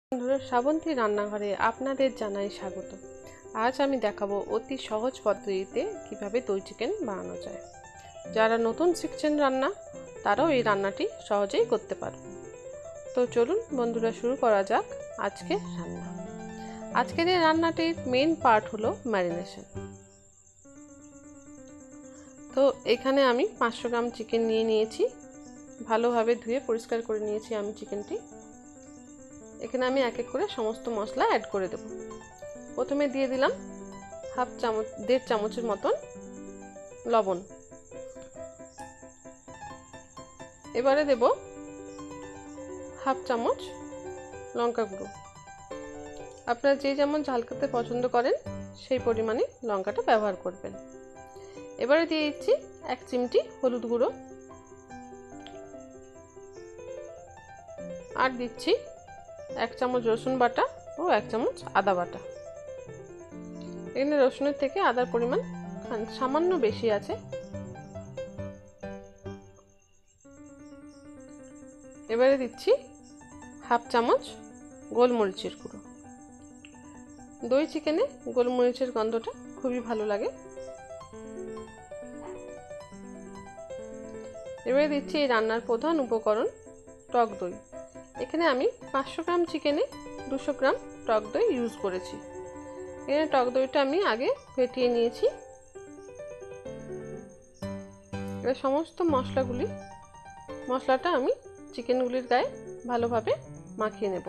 বন্ধুরা, শ্রাবন্তী রান্নাঘরে আপনাদের জানাই স্বাগত। আজ আমি দেখাবো অতি সহজ পদ্ধতিতে কিভাবে দই চিকেন বানানো যায়। যারা নতুন শিখছেন রান্না, তারাও এই রান্নাটি সহজেই করতে পারবেন। তো চলুন বন্ধুরা, শুরু করা যাক আজকের রান্না। আজকের এই রান্নাটির মেইন পার্ট হলো ম্যারিনেশন। তো এখানে আমি 500 গ্রাম চিকেন নিয়ে নিয়েছি। ভালোভাবে ধুয়ে পরিষ্কার করে নিয়েছি আমি চিকেনটি। এখানে আমি এক এক করে সমস্ত মশলা অ্যাড করে দেব। প্রথমে দিয়ে দিলাম দেড় চামচের মতন লবণ। এবারে দেব হাফ চামচ লঙ্কা গুঁড়ো। আপনারা যে যেমন ঝাল খেতে পছন্দ করেন সেই পরিমাণে লঙ্কাটা ব্যবহার করবেন। এবারে দিয়ে দিচ্ছি 1 চিমটি হলুদ গুঁড়ো, আর দিচ্ছি 1 চামচ রসুন বাটা ও 1 চামচ আদা বাটা। এখানে রসুনের থেকে আদার পরিমাণ সামান্য বেশি আছে। এবারে দিচ্ছি হাফ চামচ গোলমরিচের গুঁড়ো। দই চিকেনে গোলমরিচের গন্ধটা খুবই ভালো লাগে। এবারে দিচ্ছি এই রান্নার প্রধান উপকরণ টক দই। এখানে আমি 500 গ্রাম চিকেনে 200 গ্রাম টক দই ইউজ করেছি। এখানে টক দইটা আমি আগে ফেটিয়ে নিয়েছি। এবার সমস্ত মশলাটা আমি চিকেনগুলির গায়ে ভালোভাবে মাখিয়ে নেব।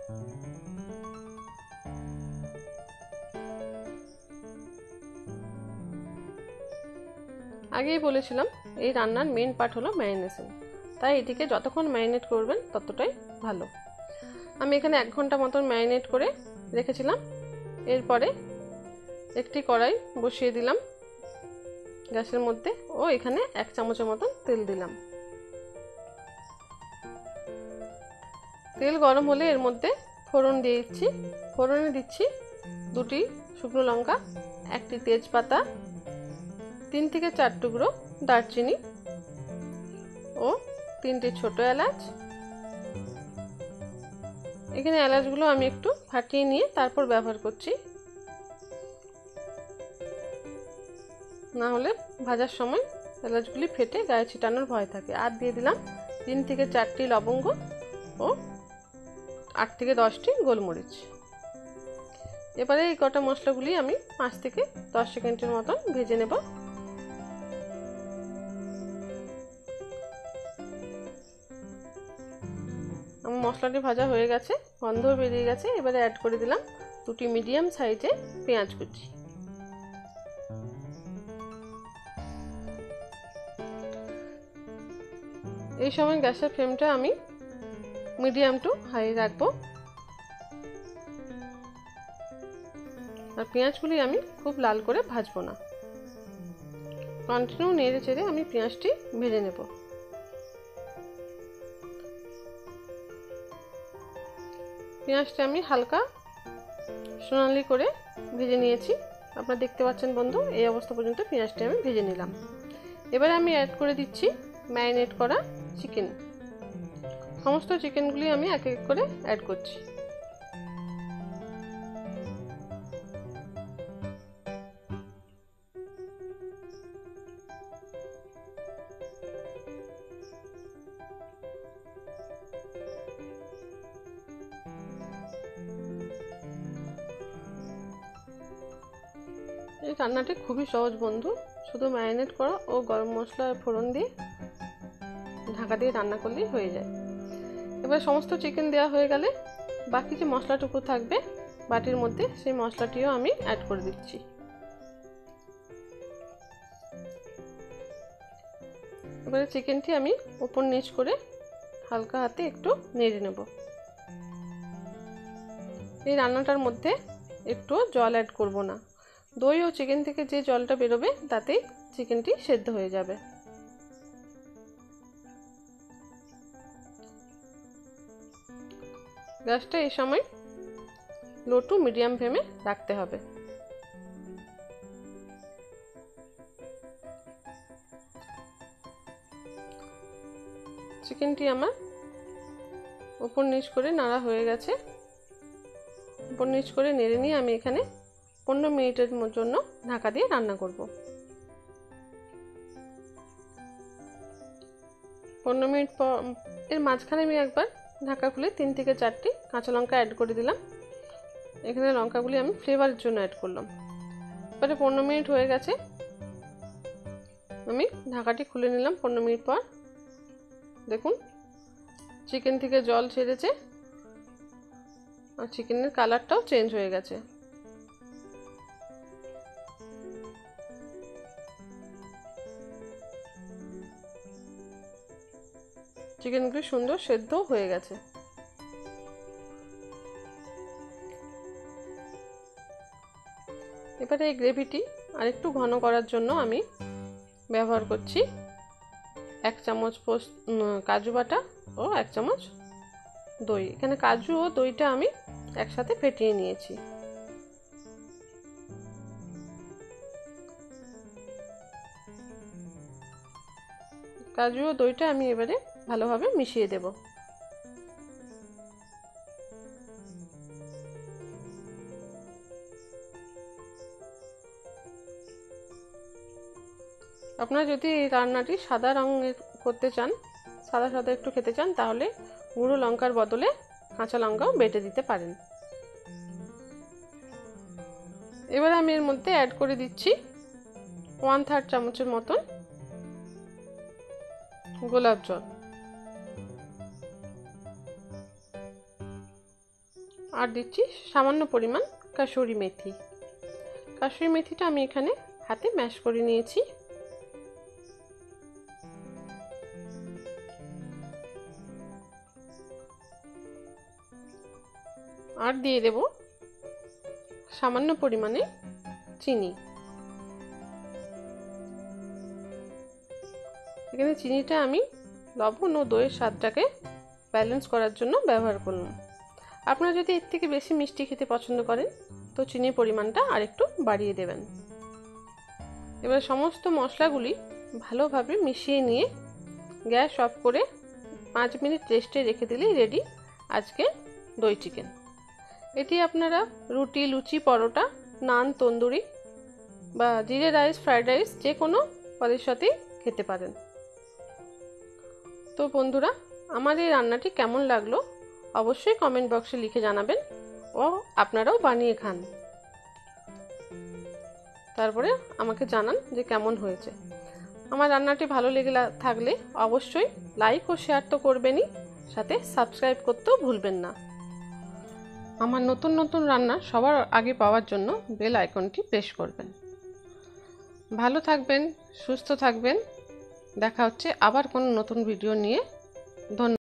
আগেই বলেছিলাম এই রান্নার মেন পার্ট হলো ম্যারিনেশন, তাই এটিকে যতক্ষণ ম্যারিনেট করবেন ততটাই ভালো। আমি এখানে 1 ঘন্টা মতন ম্যারিনেট করে রেখেছিলাম। এরপরে একটি কড়াই বসিয়ে দিলাম গ্যাসের মধ্যে ও এখানে 1 চামচের মতন তেল দিলাম। তেল গরম হলে এর মধ্যে ফোড়ন দিয়ে দিচ্ছি। ফোড়নে দিচ্ছি 2টি শুকনো লঙ্কা, 1টি তেজপাতা, 3 থেকে 4 টুকরো দারচিনি ও 3টি ছোট এলাচ। এখানে এলাচগুলো আমি একটু ফাটিয়ে নিয়ে তারপর ব্যবহার করছি, না হলে ভাজার সময় এলাচগুলি ফেটে গায়ে ছিটানোর ভয় থাকে। আর দিয়ে দিলাম 3 থেকে 4টি লবঙ্গ ও 8 থেকে 10টি গোলমরিচ। এবারে এই কটা মশলাগুলি আমি 5 থেকে 10 সেকেন্ডের মতন ভেজে নেব। আমার মশলাটি ভাজা হয়ে গেছে, গন্ধ বেরিয়ে গেছে। এবারে অ্যাড করে দিলাম 2টি মিডিয়াম সাইজের পেঁয়াজ কুচি। এই সময় গ্যাসের ফ্লেমটা আমি মিডিয়াম টু হাই রাখবো। আর পেঁয়াজগুলি আমি খুব লাল করে ভাজবো না, কন্টিনিউ নেড়ে চেড়ে আমি পেঁয়াজটি ভেজে নেব। পেঁয়াজটা আমি হালকা সোনালি করে ভেজে নিয়েছি। আপনারা দেখতে পাচ্ছেন বন্ধু, এই অবস্থা পর্যন্ত পেঁয়াজটা আমি ভেজে নিলাম। এবারে আমি অ্যাড করে দিচ্ছি ম্যারিনেট করা চিকেন। সমস্ত চিকেনগুলি আমি এক এক করে অ্যাড করছি। এই রান্নাটি খুবই সহজ বন্ধু, শুধু ম্যারিনেট করা ও গরম মশলা ফোড়ন দিয়ে ঢাকা দিয়ে রান্না করলেই হয়ে যায়। এবার সমস্ত চিকেন দেওয়া হয়ে গেলে বাকি যে মশলাটুকু থাকবে বাটির মধ্যে, সেই মশলাটিও আমি অ্যাড করে দিচ্ছি। এবারে চিকেনটি আমি উপর নিচ করে হালকা হাতে একটু নেড়ে নেব। এই রান্নাটার মধ্যে একটু জল অ্যাড করব না। দই ও চিকেন থেকে যে জলটা বেরোবে তাতেই চিকেনটি সেদ্ধ হয়ে যাবে। গ্যাসটা এই সময় লো টু মিডিয়াম ফ্লেমে রাখতে হবে। চিকেনটি আমার উপর নিচ করে নাড়া হয়ে গেছে। উপর নিচ করে নেড়ে নিয়ে আমি এখানে 15 মিনিটের জন্য ঢাকা দিয়ে রান্না করব। 15 মিনিট পর এর মাঝখানে আমি একবার ঢাকা খুলে 3 থেকে 4টি কাঁচা লঙ্কা অ্যাড করে দিলাম। এখানে লঙ্কাগুলি আমি ফ্লেভারের জন্য অ্যাড করলাম। এবারে 15 মিনিট হয়ে গেছে, আমি ঢাকাটি খুলে নিলাম। 15 মিনিট পর দেখুন চিকেন থেকে জল ছেড়েছে আর চিকেনের কালারটাও চেঞ্জ হয়ে গেছে। চিকেনগুলি সুন্দর সেদ্ধ হয়ে গেছে। এবারে এই গ্রেভিটি আরেকটু ঘন করার জন্য আমি ব্যবহার করছি 1 চামচ কাজু বাটা ও 1 চামচ দই। এখানে কাজু ও দইটা আমি একসাথে ফেটিয়ে নিয়েছি। কাজু ও দইটা আমি এবারে ভালোভাবে মিশিয়ে দেব। আপনারা যদি এই রান্নাটি সাদা রঙের করতে চান, সাদা সাদা একটু খেতে চান, তাহলে গুঁড়ো লঙ্কার বদলে কাঁচা লঙ্কাও বেটে দিতে পারেন। এবার আমি এর মধ্যে অ্যাড করে দিচ্ছি 1/3 চামচের মতন গোলাপ জল আর দিচ্ছি সামান্য পরিমাণ কাসুরি মেথি। কাসুরি মেথিটা আমি এখানে হাতে ম্যাশ করে নিয়েছি। আর দিয়ে দেব সামান্য পরিমাণে চিনি। এখানে চিনিটা আমি লবণ ও দইয়ের স্বাদটাকে ব্যালেন্স করার জন্য ব্যবহার করলাম। আপনারা যদি এর থেকে বেশি মিষ্টি খেতে পছন্দ করেন তো চিনির পরিমাণটা আরেকটু বাড়িয়ে দেবেন। এবার সমস্ত মশলাগুলি ভালোভাবে মিশিয়ে নিয়ে গ্যাস অফ করে 5 মিনিট রেস্টে রেখে দিলেই রেডি আজকে দই চিকেন। এটি আপনারা রুটি, লুচি, পরোটা, নান, তন্দুরি বা জিরে রাইস, ফ্রাইড রাইস যে কোনো পদের সাথেই খেতে পারেন। তো বন্ধুরা, আমার এই রান্নাটি কেমন লাগলো অবশ্যই কমেন্ট বক্সে লিখে জানাবেন ও আপনারাও বানিয়ে খান। তারপরে আমাকে জানান যে কেমন হয়েছে। আমার রান্নাটি ভালো লেগে থাকলে অবশ্যই লাইক ও শেয়ার তো করবেনই, সাথে সাবস্ক্রাইব করতেও ভুলবেন না। আমার নতুন নতুন রান্না সবার আগে পাওয়ার জন্য বেল আইকনটি প্রেস করবেন। ভালো থাকবেন, সুস্থ থাকবেন। দেখা হচ্ছে আবার কোনো নতুন ভিডিও নিয়ে। ধন্যবাদ।